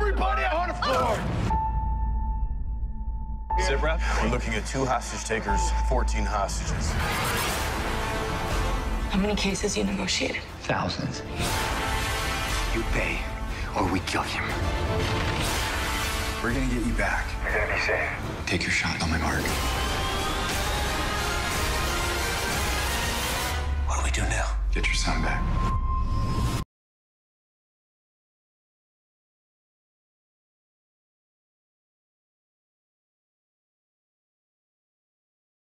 Everybody on the floor! Sit rep. We're looking at 2 hostage takers, 14 hostages. How many cases you negotiated? Thousands. You pay, or we kill him. We're gonna get you back. You're gonna be safe. Take your shot on my mark. What do we do now? Get your son back.